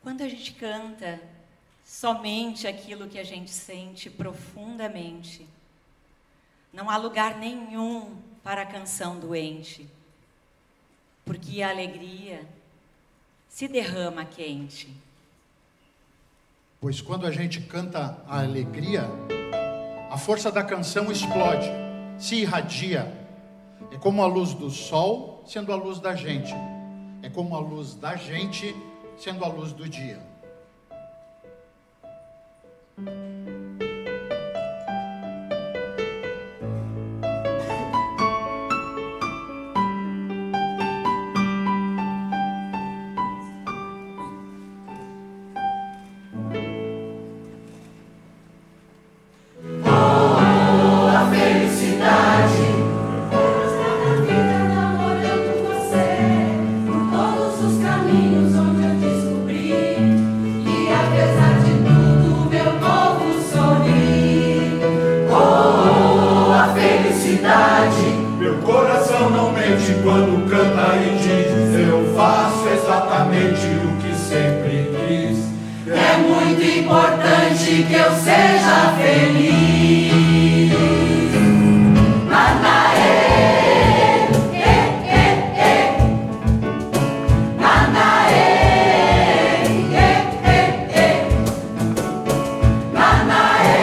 Quando a gente canta somente aquilo que a gente sente profundamente, não há lugar nenhum para a canção doente, porque a alegria se derrama quente. Pois quando a gente canta a alegria, a força da canção explode, se irradia. É como a luz do sol sendo a luz da gente. É como a luz da gente sendo a luz do dia. Quando canta e diz, eu faço exatamente o que sempre quis. É muito importante que eu seja feliz. Nanaê, Nanaê, Nanaê,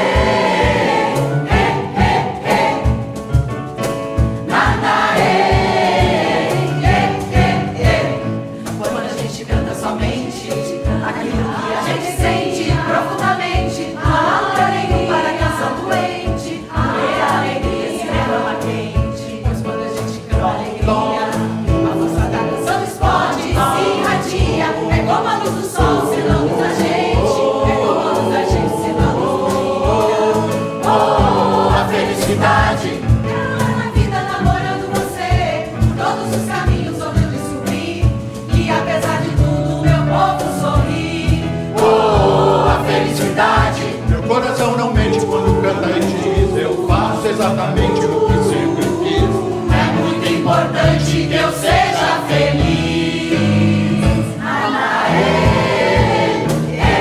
exatamente o que sempre quis. É muito importante que eu seja feliz. Nanaê,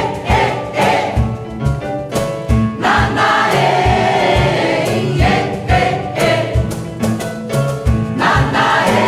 Nanaê, Nanaê,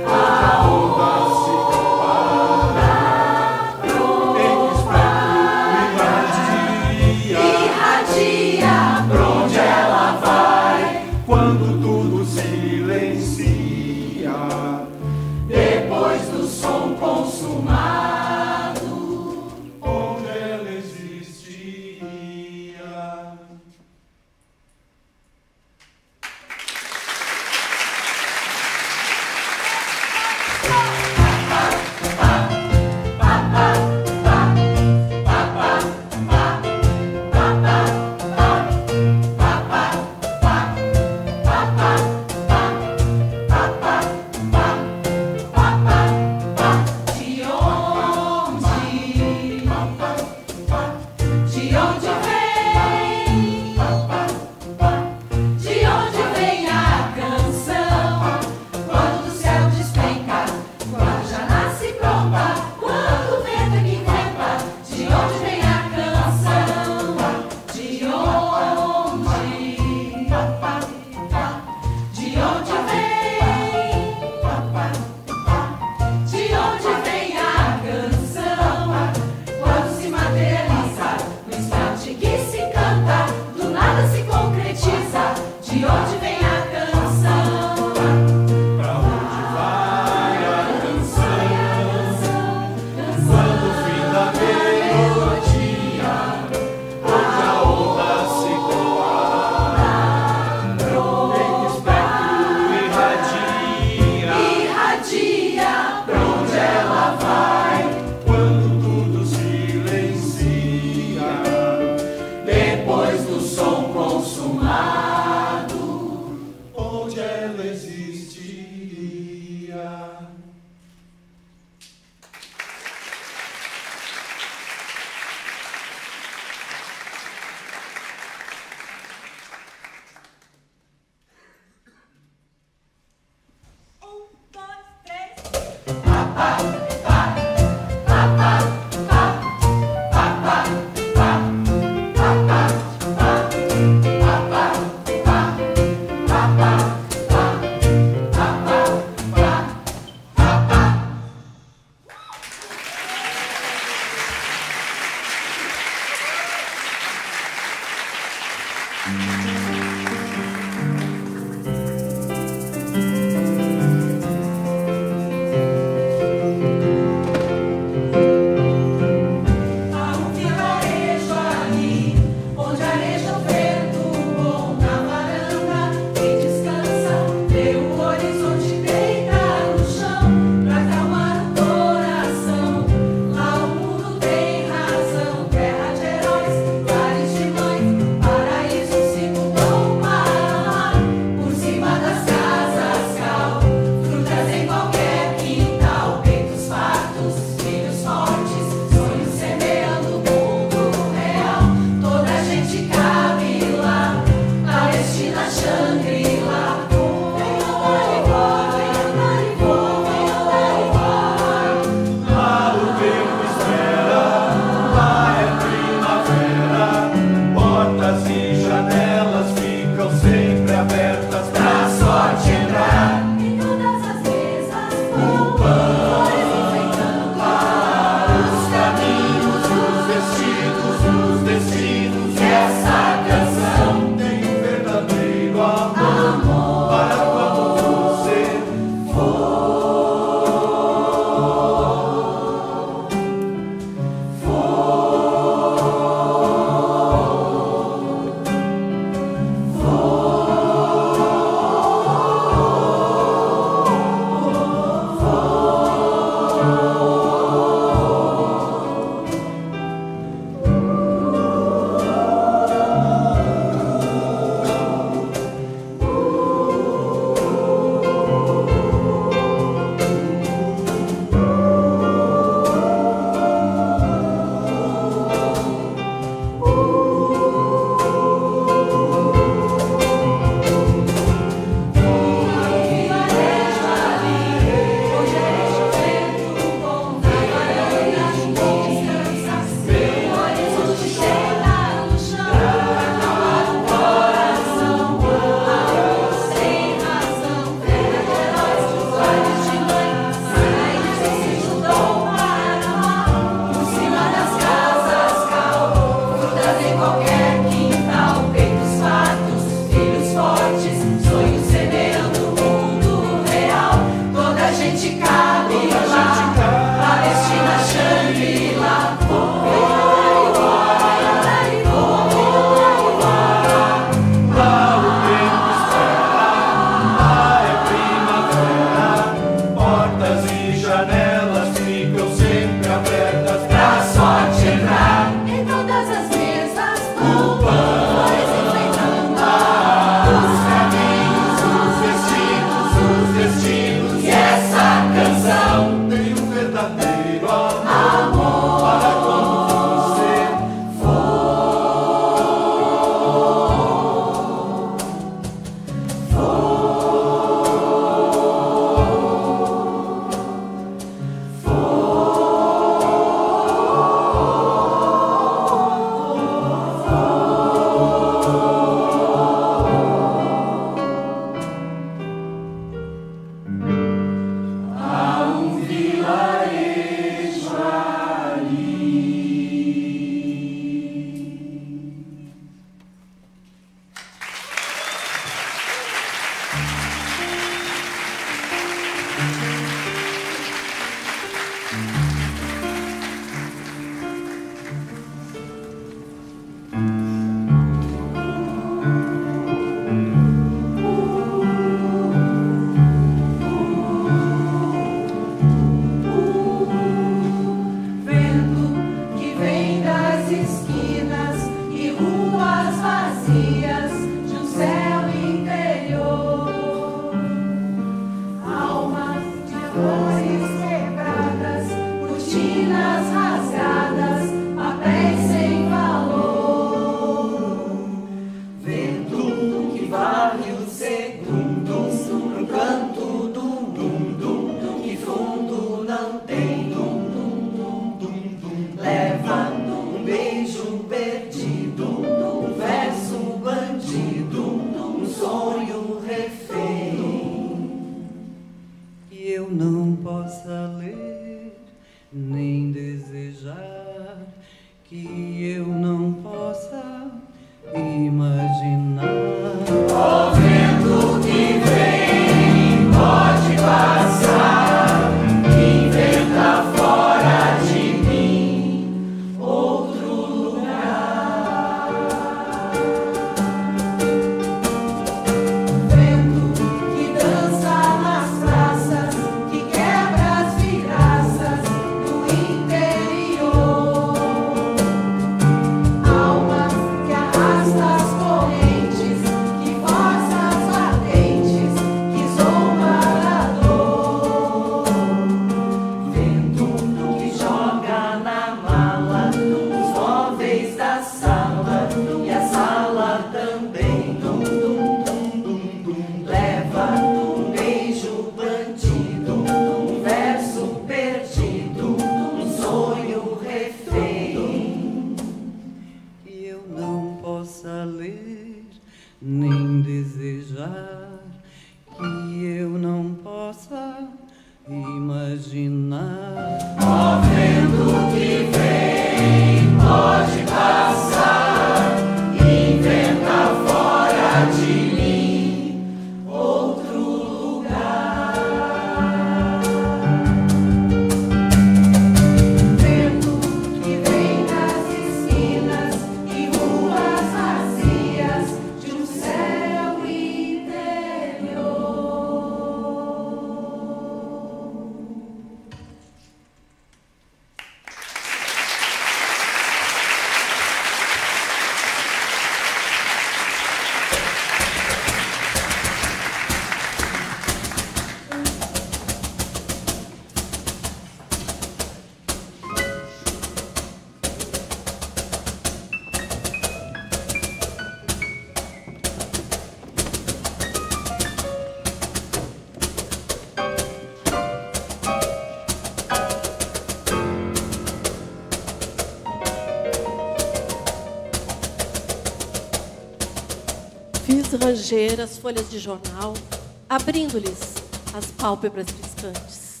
Fiz ranger as folhas de jornal, abrindo-lhes as pálpebras triscantes.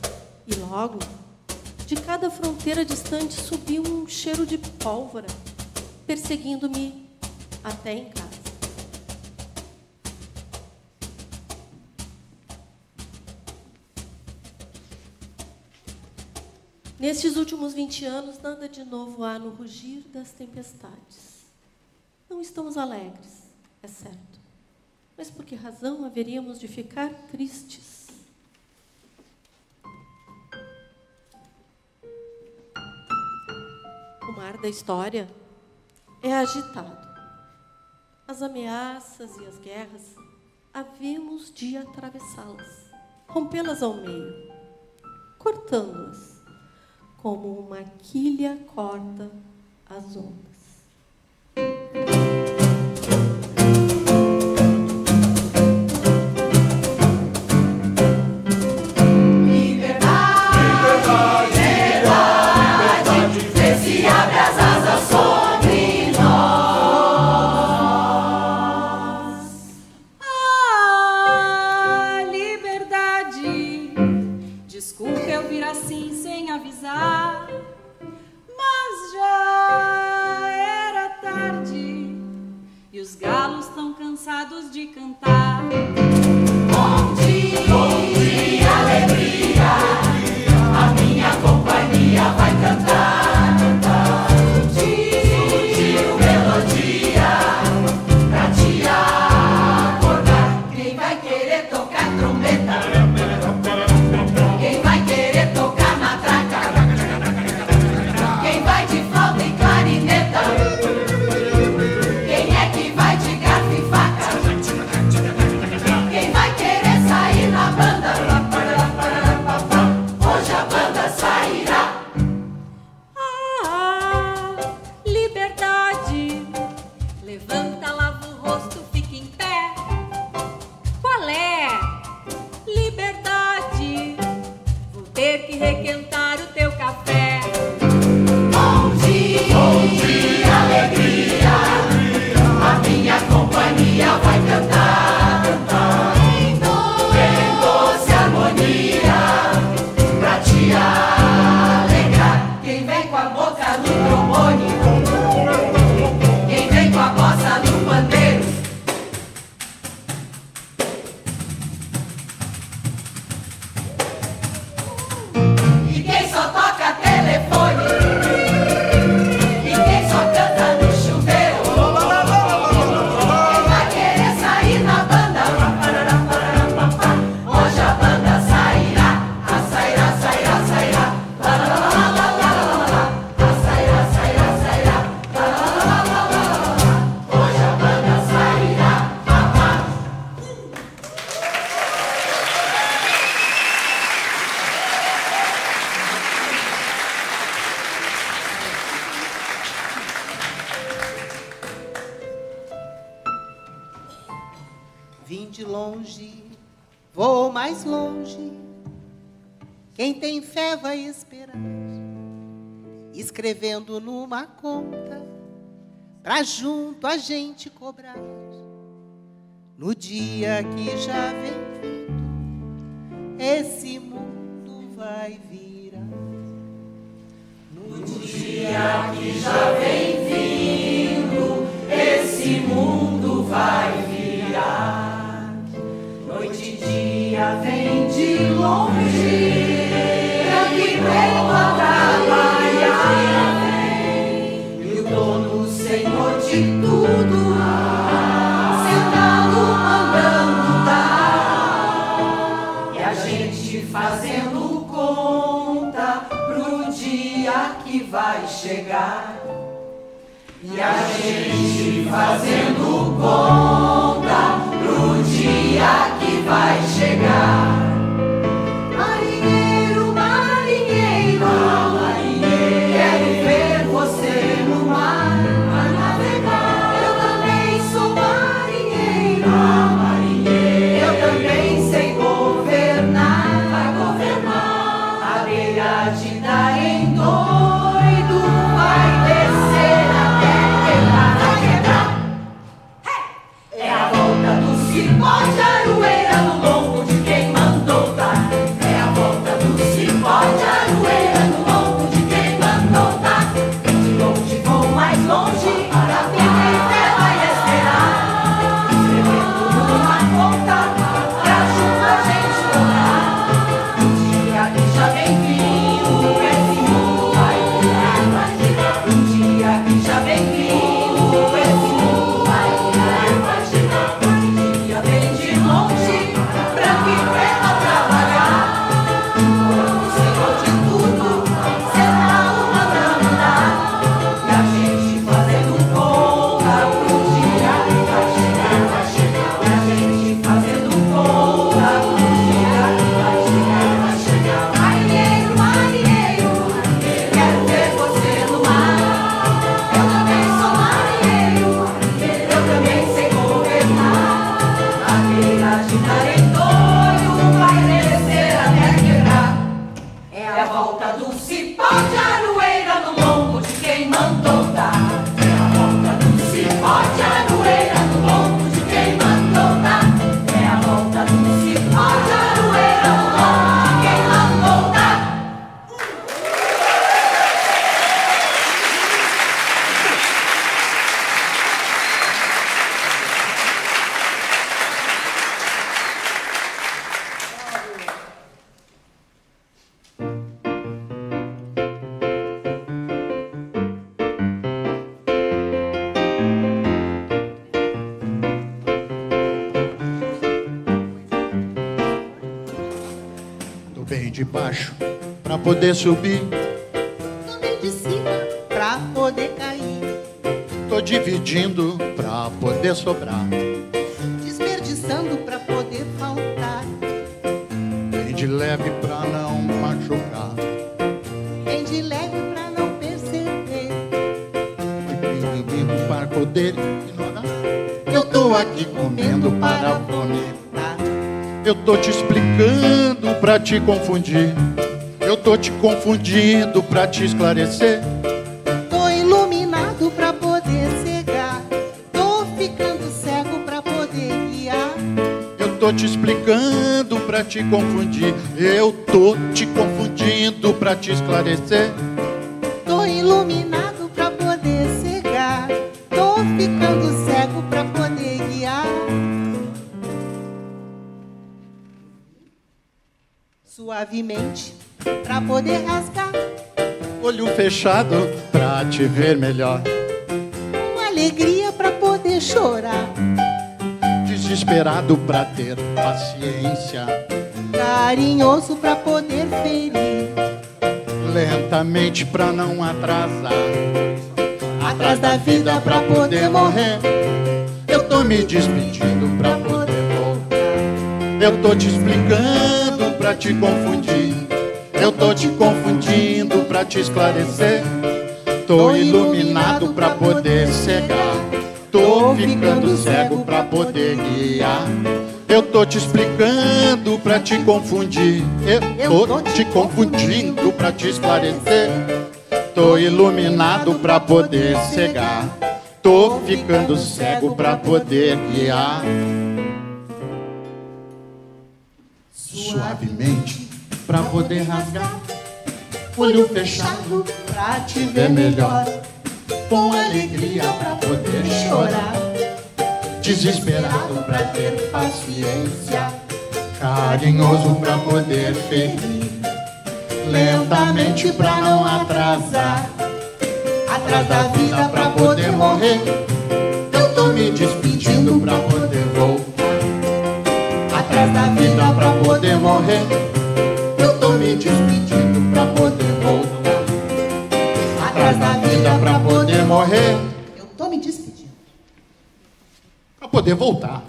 E logo, de cada fronteira distante, subiu um cheiro de pólvora, perseguindo-me até em casa. Nestes últimos 20 anos, nada de novo há no rugir das tempestades. Não estamos alegres, é certo. Mas por que razão haveríamos de ficar tristes? O mar da história é agitado. As ameaças e as guerras, havemos de atravessá-las, rompê-las ao meio, cortando-as, como uma quilha corta as ondas. De cantar. Bom dia, alegria, a minha companhia vai cantar. Sutil melodia, pra te acordar. Quem vai querer tocar trombeta? Quem vai querer tocar matraca? Quem vai de flauta e clarineta? Quem é que vai de garfo e faca? Quem vai querer sair na banda? Hoje a banda sairá. Ah, liberdade. Levanta, lava o rosto, fica em pé. Qual é? Liberdade. Vou ter que requentar o teu café. Bom dia, alegria, a minha companhia vai cantar. Pra te alegrar. Quem vem com a boca no trombone, quem vem com a bossa no pandeiro, e quem só toca telefone, e quem só canta no chuveiro. Quem vai querer sair na banda? Hoje a banda sairá. Vim de longe, vou mais longe. Quem tem fé vai esperar, escrevendo numa conta, pra junto a gente cobrar. No dia que já vem vindo, esse mundo vai virar. No dia que já vem vindo, esse mundo vai virar. Noite e dia vem de longe, branco e preto a trabalhar. E o dono, o Senhor de tudo, sentado mandando dar. E a gente fazendo conta pro dia que vai chegar. E a gente fazendo conta pro dia que vai chegar. Marinheiro, marinheiro, marinheiro, quero ver você no mar a navegar. Eu também sou marinheiro, marinheiro, eu também sei governar, vai governar. A beira de dar em doido vai descer até quebrar, vai quebrar. É a volta do cipó de aroeira no lombo de quem manda. de baixo pra poder subir. Tomei de cima pra poder cair. Tô dividindo pra poder sobrar. Desperdiçando pra poder faltar. Bem de leve pra não machucar. Bem de leve pra não perceber. Para poder ignorar. Eu tô aqui comendo para vomitar. Eu tô te explicando pra te confundir. Eu tô te confundindo pra te esclarecer. Tô iluminado pra poder cegar. Tô ficando cego pra poder guiar. Eu tô te explicando pra te confundir. Eu tô te confundindo pra te esclarecer. Tô iluminado pra poder cegar. Tô ficando cego pra poder guiar. Suavemente pra poder rasgar. Olho fechado pra te ver melhor. Com alegria pra poder chorar. Desesperado pra ter paciência. Carinhoso pra poder ferir. Lentamente pra não atrasar. Atrás da vida pra poder morrer. Eu tô me despedindo pra poder voltar. Eu tô te explicando pra te confundir. Eu tô te confundindo pra te esclarecer. Tô iluminado pra poder cegar. Tô ficando cego pra poder guiar. Eu tô te explicando pra te confundir. Eu tô te confundindo pra te esclarecer. Tô iluminado pra poder cegar. Tô ficando cego pra poder guiar. Suavemente pra poder rasgar. Olho fechado pra te ver melhor. Com alegria pra poder chorar. Desesperado pra ter paciência. Carinhoso pra poder ferir. Lentamente pra não atrasar. Atrás da vida pra poder morrer. Eu tô me despedindo pra poder voltar. Atrás da vida pra poder morrer. Eu tô me despedindo pra poder voltar. Atrás da vida pra poder morrer. Eu tô me despedindo. Pra poder voltar.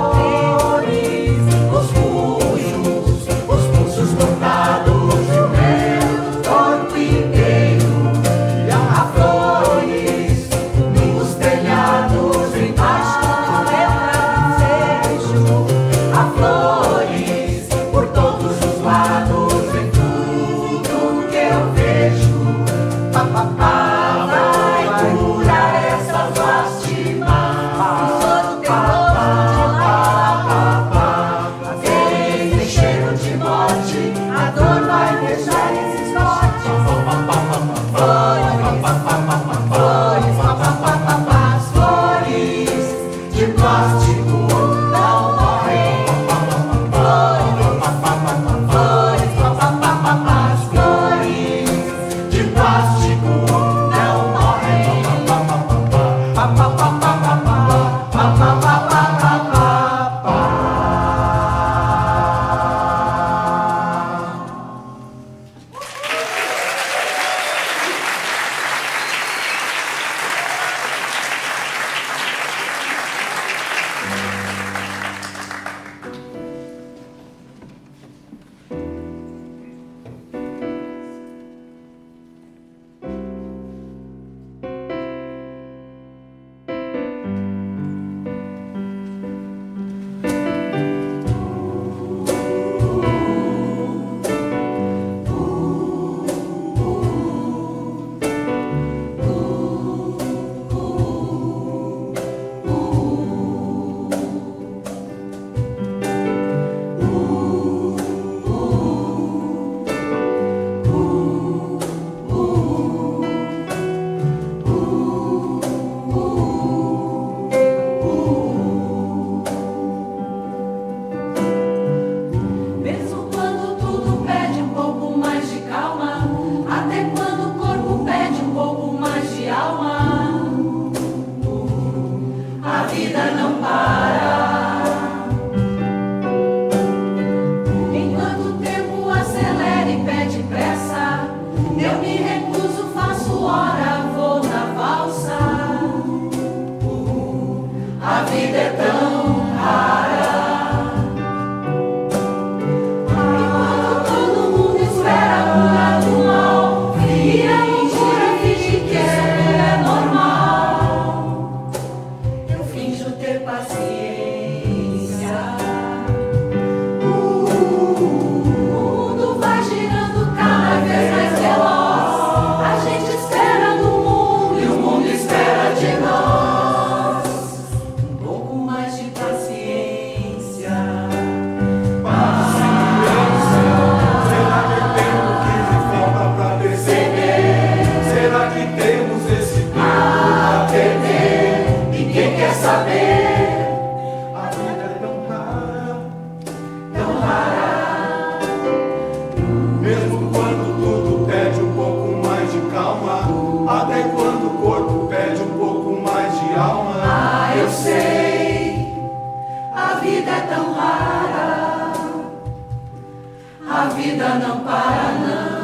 Os pulsos cortados e o a vida não para não.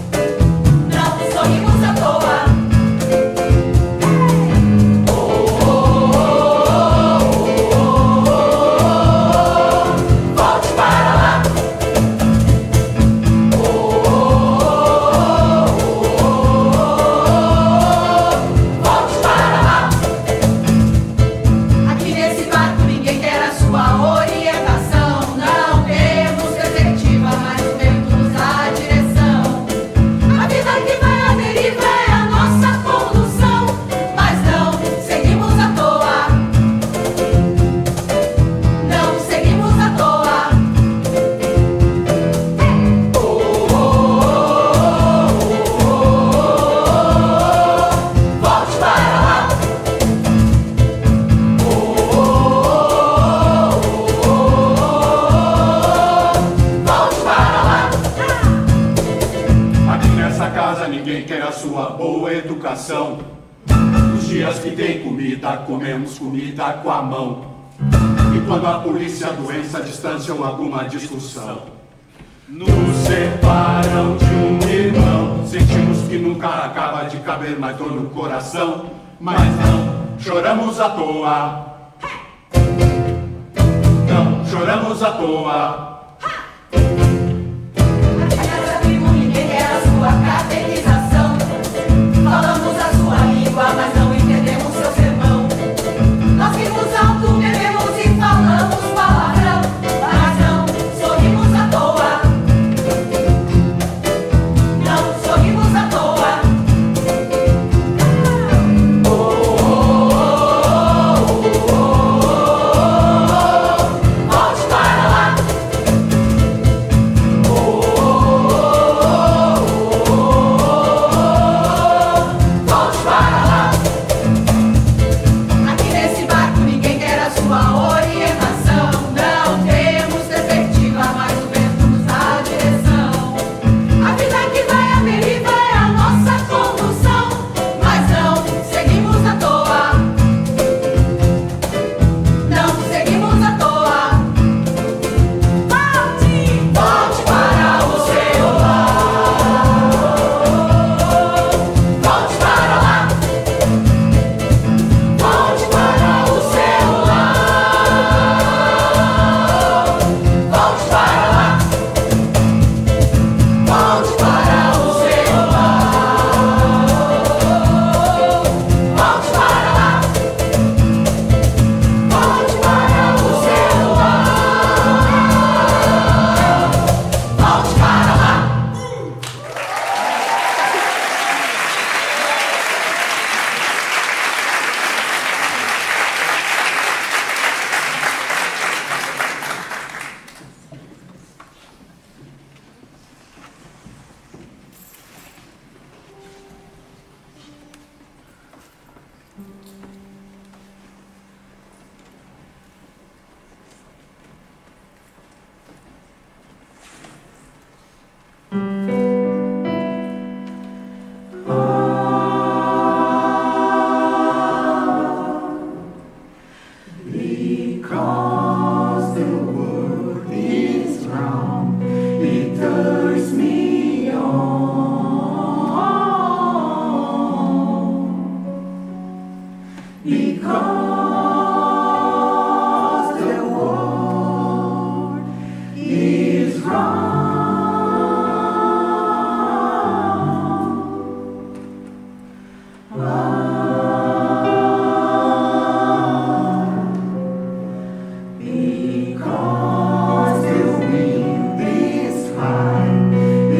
Oh, educação. Os dias que tem comida, comemos comida com a mão. E quando a polícia, a doença, a distância ou alguma discussão nos separam de um irmão, sentimos que nunca acaba de caber mais dor no coração. Mas não choramos à toa. Não choramos à toa. Ninguém quer a sua catequização. Falamos a sua língua, mas não entendemos seu sermão. Nós rimos alto, bebemos e falamos palavrão, mas não sorrimos à toa. Não sorrimos à toa. Volte para lá. Volte para lá. Aqui nesse barco ninguém quer a sua orientação. Não temos perspectiva, mas o vento nos dá a direção. A vida que vai à deriva é a nossa condução, mas não seguimos à toa. Não seguimos à toa. Volte para o seu lar. Volte para lá. Volte para o seu lar. Volte para lá. Volte para o seu lar. Volte para lá. Volte para o seu lar. Volte para lá. Because the world is round, it turns me on. Because the world is round. Because the wind is high,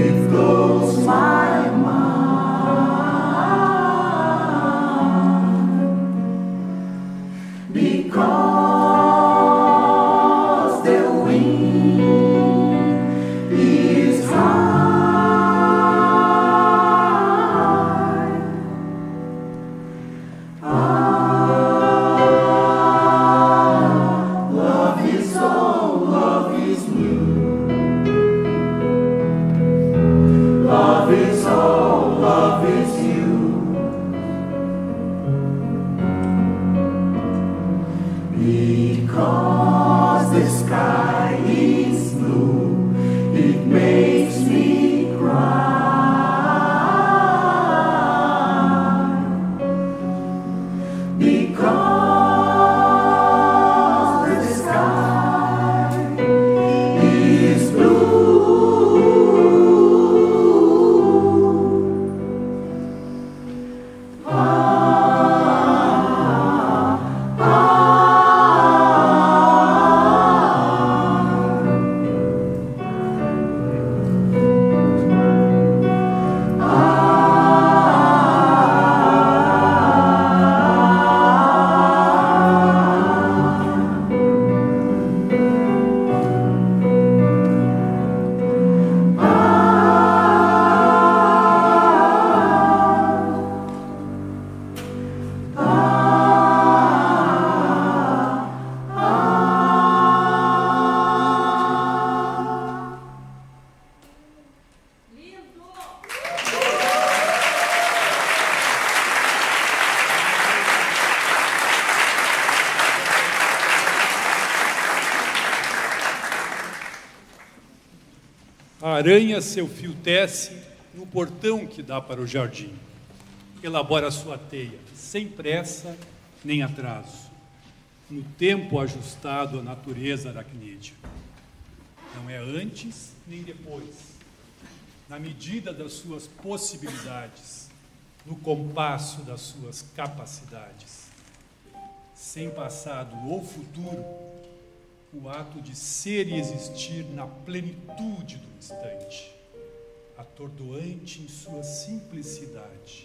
A aranha seu fio tece no portão que dá para o jardim. Elabora sua teia, sem pressa nem atraso, no tempo ajustado à natureza aracnídea. Não é antes nem depois, na medida das suas possibilidades, no compasso das suas capacidades. Sem passado ou futuro, o ato de ser e existir na plenitude do instante, atordoante em sua simplicidade,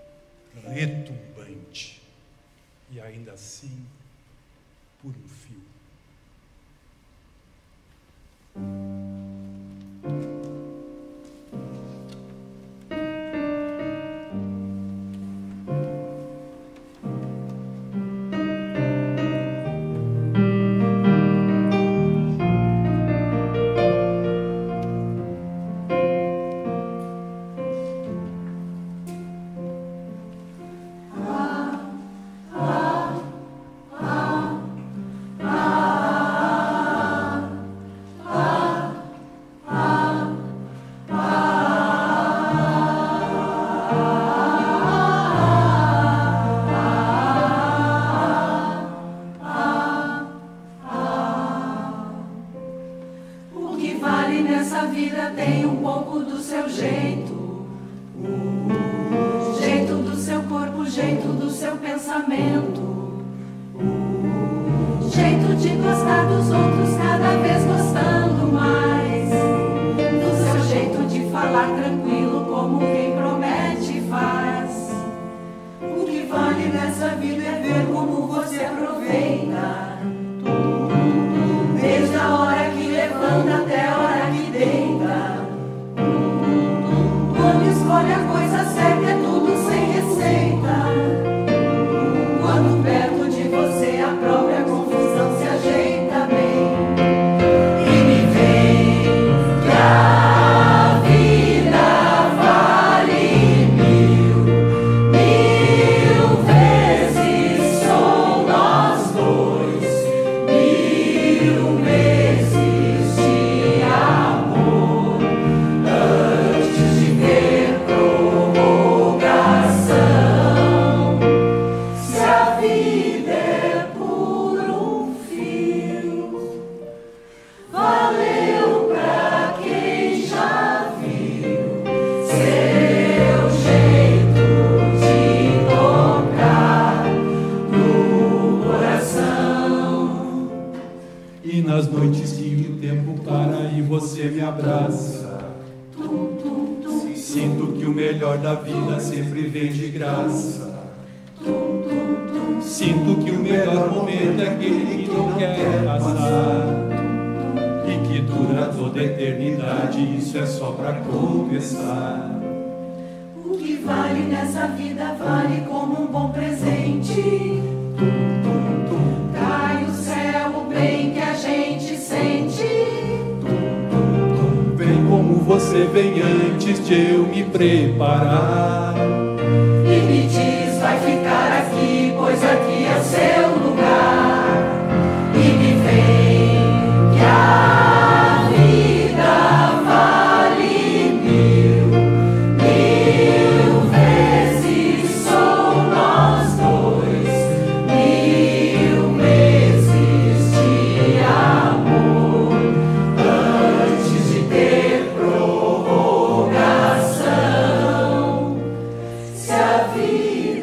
retumbante, e ainda assim por um fio. Se a vida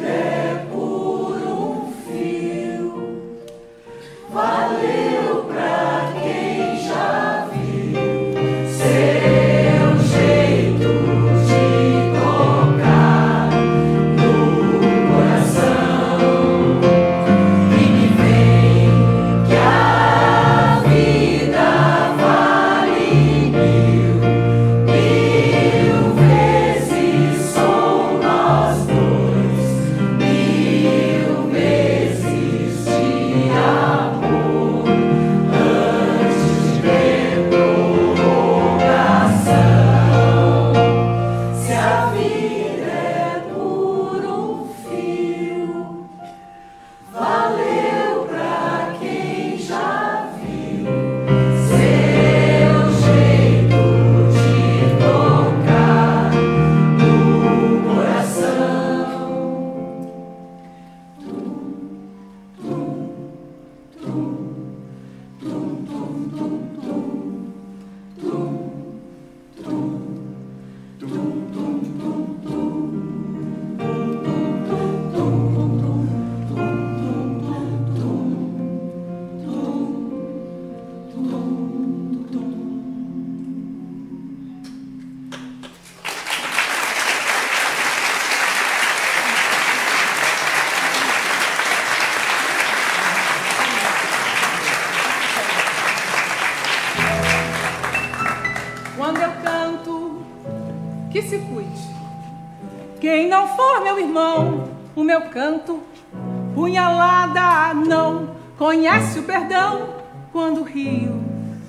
que se cuide. Quem não for meu irmão, o meu canto, punhalada não conhece o perdão. Quando rio,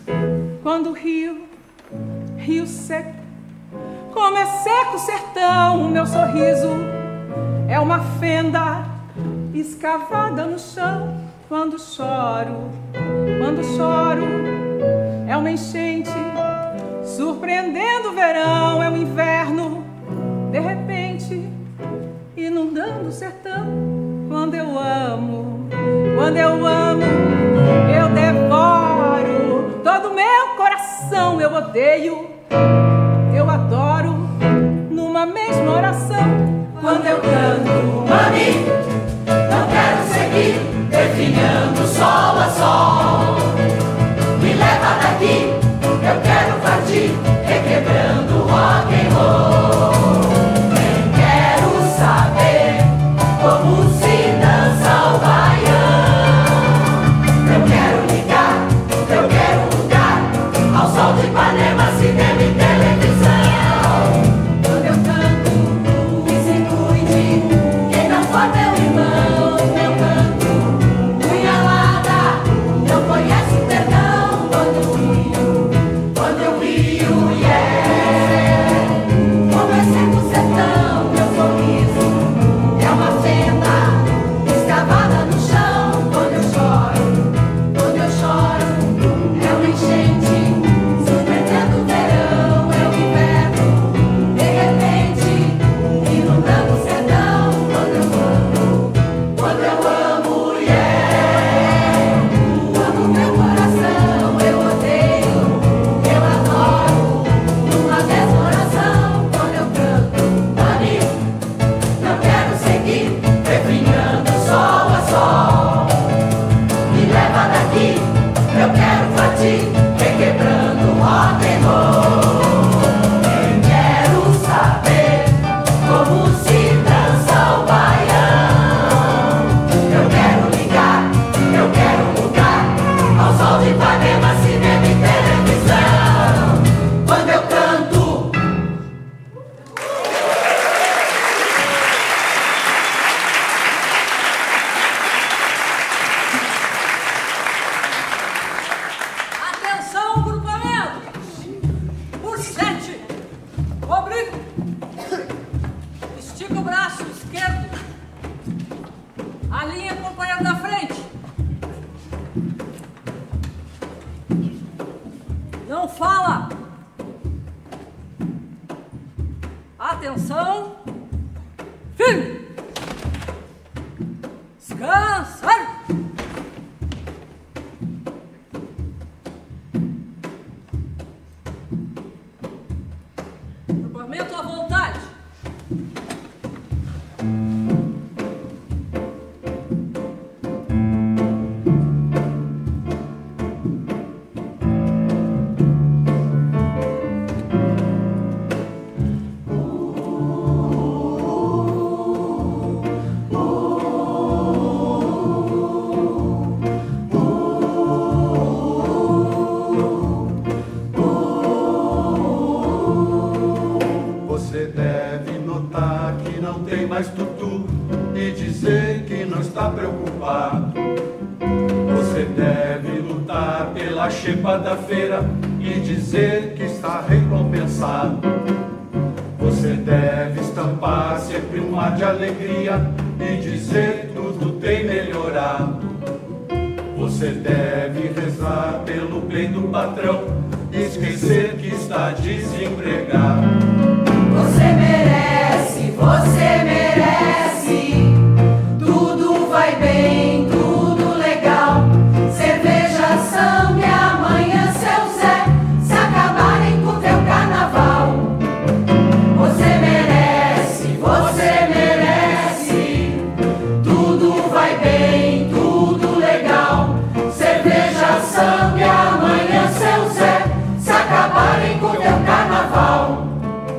rio seco, como é seco o sertão. O meu sorriso é uma fenda escavada no chão. Quando choro, é uma enchente surpreendendo o verão. É o inverno, de repente, inundando o sertão. Quando eu amo, eu devoro todo o meu coração. Eu odeio, eu adoro, numa mesma oração. Quando eu canto, mami, não quero seguir definhando sol a sol. Me leva daqui, eu quero partir, requebrando rock and roll. Nem quero saber como se dança o baião. Eu quero ligar, eu quero lugar ao sol de Ipanema, cinema e televisão. Quando eu canto, que se cuide, quem não for meu irmão. Eu canto, punhalada, não conhece o perdão. Quando eu rio, yeah, como é seco o sertão. Meu sorriso é uma fenda escavada no chão. Quando eu choro, é uma enchente surpreendendo o verão. É o inverno, de repente, inundando o sertão. Quando eu amo, yeah, amo meu coração. Eu odeio, eu adoro, numa mesma oração. Quando eu canto, mami, não quero seguir definhando sol a sol. Me leva daqui, eu quero partir, requebrando rock and roll. Nem quero saber como se dança o baião. Eu quero ligar, eu quero lugar ao sol de Ipanema, cinema e televisão. Quando eu canto, Atenção, grupamento! Por 7, obrigo. Estica o braço esquerdo. Alinha o companheiro da frente. Não fala. Atenção. Firme. Descansa. Grupamento à vontade. Você deve notar que não tem mais tutu e dizer que não está preocupado. Você deve lutar pela xepa da feira e dizer que está recompensado. Você deve estampar sempre um ar de alegria e dizer que tudo tem melhorado. Você deve rezar pelo bem do patrão e esquecer que está desempregado. você merece. Tudo vai bem, tudo legal. Cerveja, samba e amanhã seu Zé se acabarem com teu carnaval. Você merece, tudo vai bem, tudo legal. Cerveja, samba e amanhã seu Zé se acabarem com teu carnaval.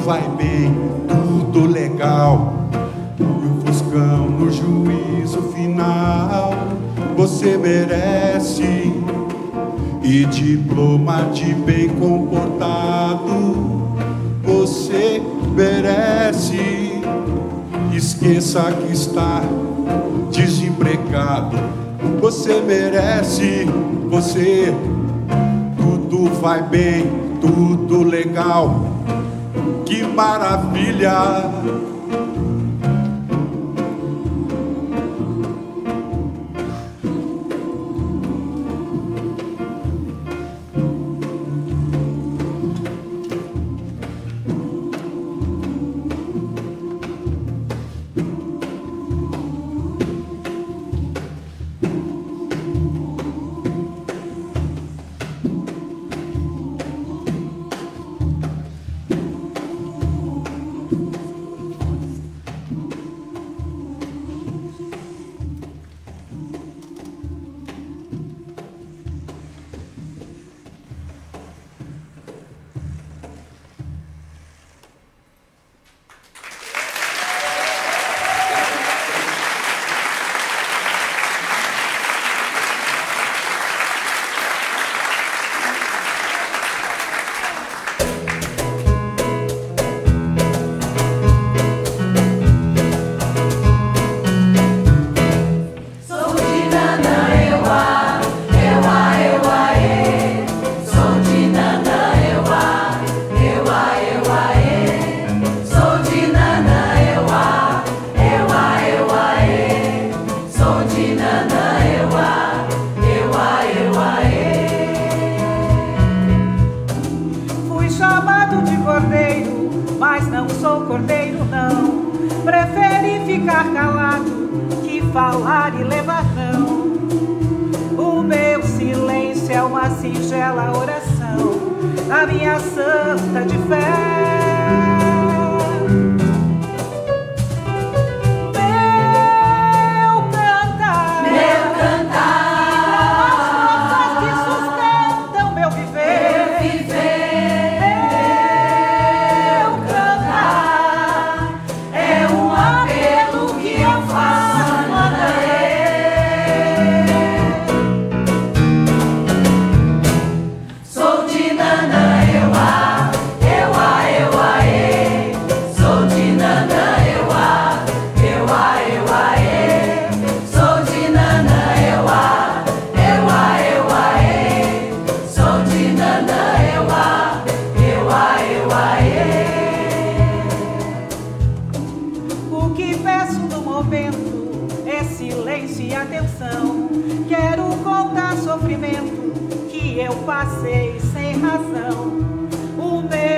vai bem, tudo legal. E o Fuscão no juízo final, você merece. E diploma de bem comportado, você merece. Esqueça que está desempregado, você merece. Você, tudo vai bem, tudo legal. Que maravilha!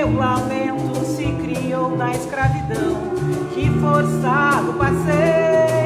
Da escravidão que forçado passei.